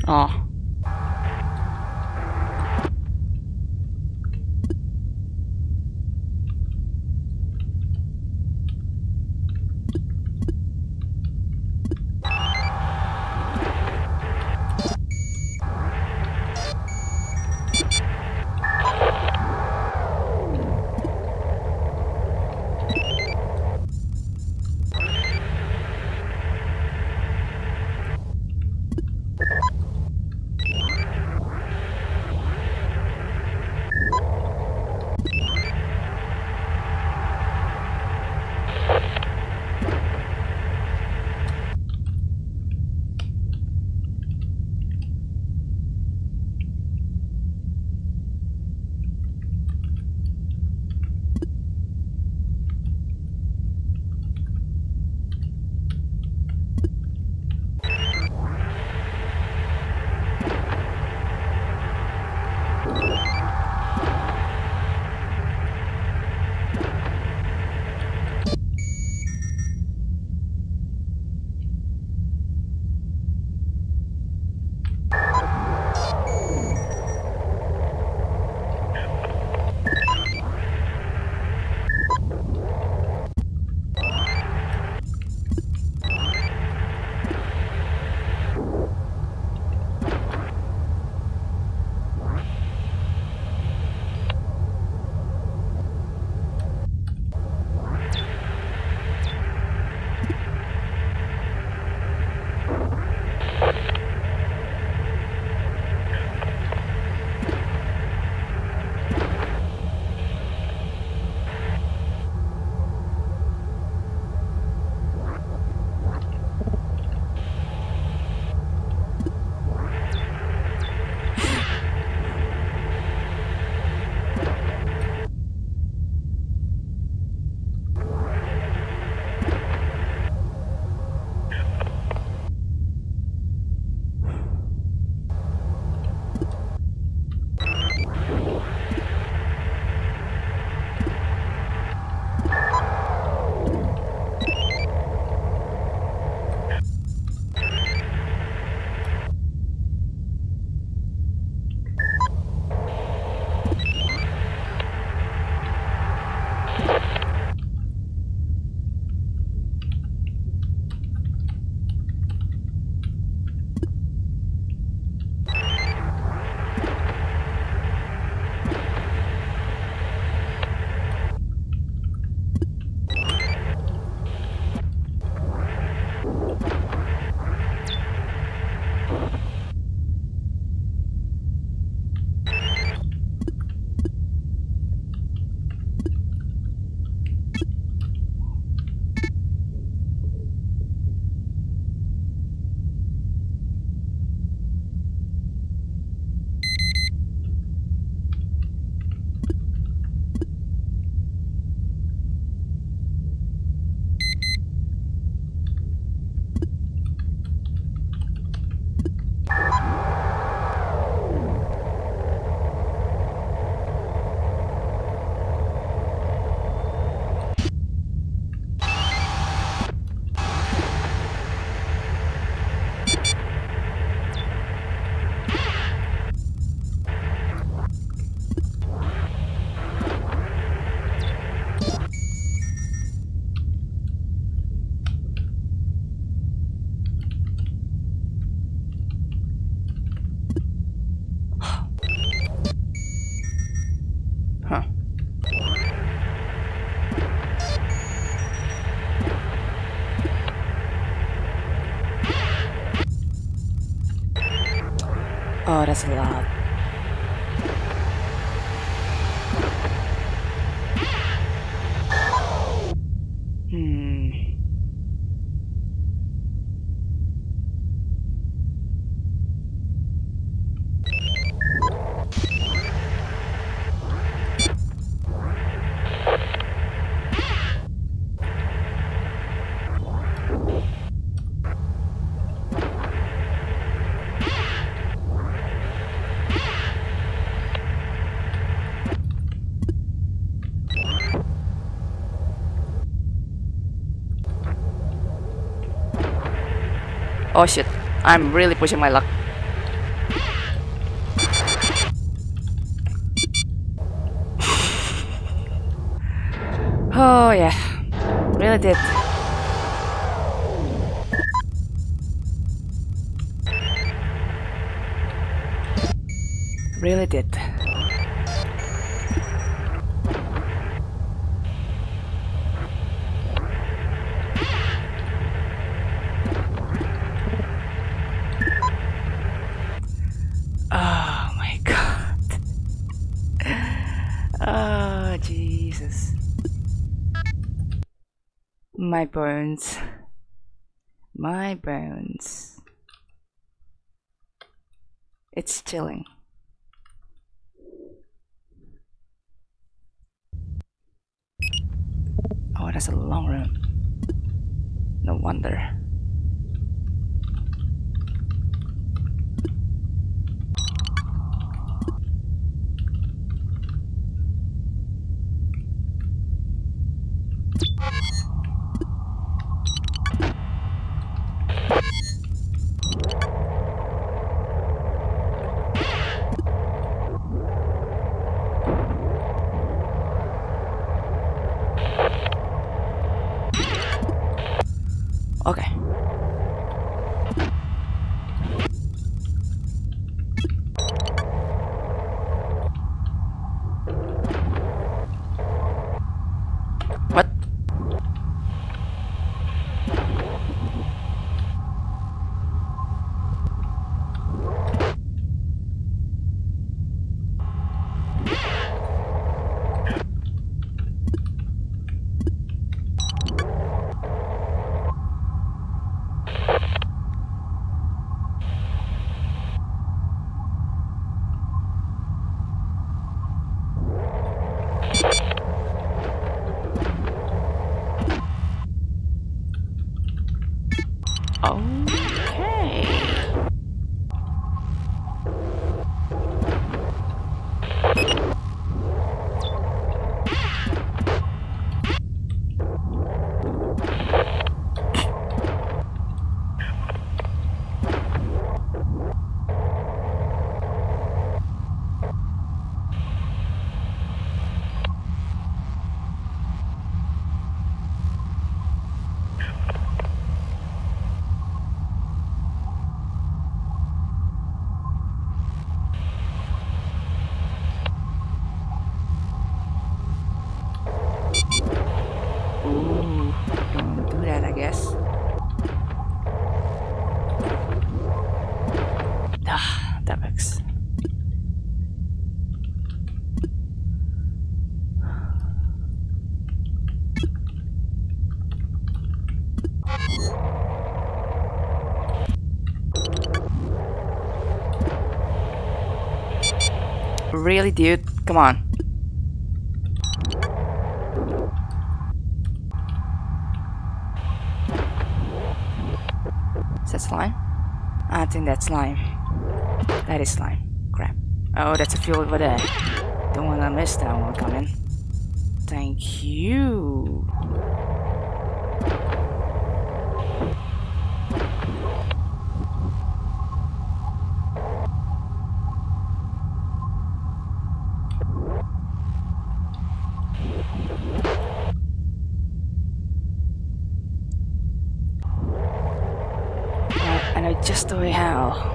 Oh. Huh. Oh, that's a lot. Hmm. Oh shit. I'm really pushing my luck. Oh yeah, really did. Really did. Oh my god. Oh Jesus. My bones. My bones. It's chilling. Oh, that's a long room. No wonder. Okay. What? Okay. Ooh, don't do that, I guess. Ah, that works. Really, dude? Come on. Is that slime? I think that's slime. That is slime. Crap. Oh, that's a fuel over there. Don't wanna miss that one coming. Thank you. I know just the way how.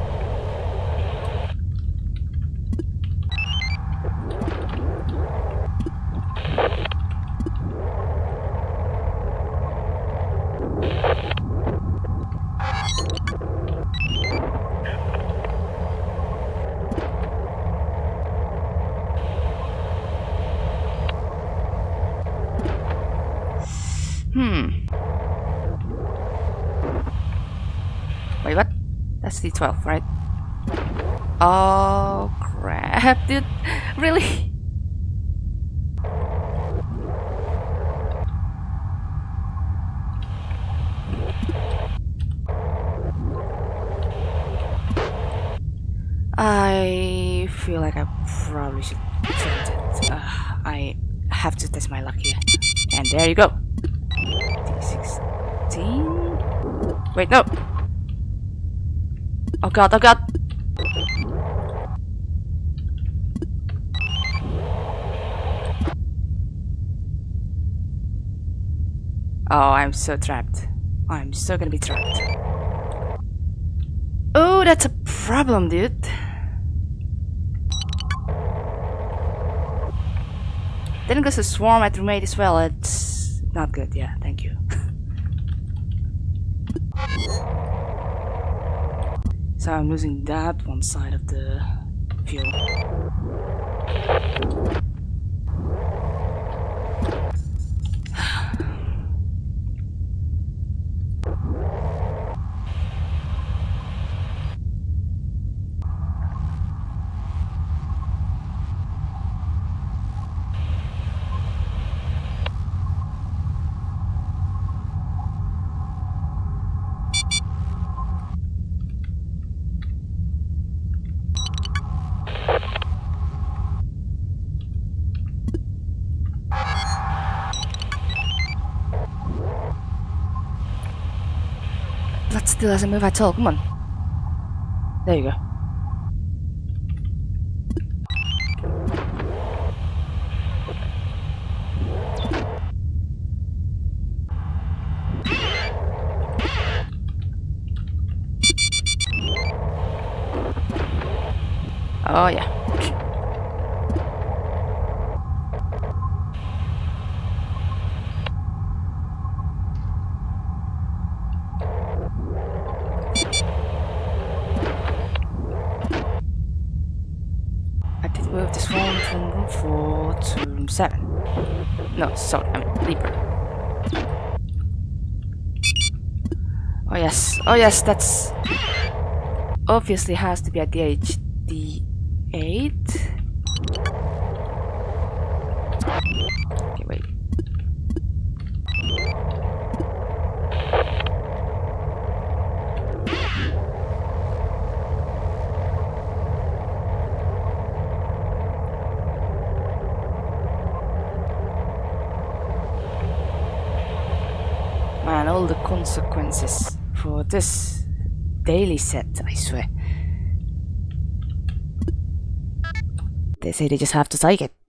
Wait, what? That's D12, right? Oh, crap, dude. Really? I feel like I probably should attempt it. I have to test my luck here. And there you go. D16? Wait, no! Oh god, oh god! Oh, I'm so trapped. I'm so gonna be trapped. Oh, that's a problem, dude. Then goes a swarm at roommate as well. It's not good. Yeah, thank you. So I'm losing that one side of the fuel. Blood still doesn't move at all. Come on. There you go. Oh yeah. I did move this one from room 4 to room 7. No, sorry, I mean Leaper. Oh yes, that's obviously has to be at the HD8. Okay, wait. Man, all the consequences for this daily set, I swear. They say they just have to take it.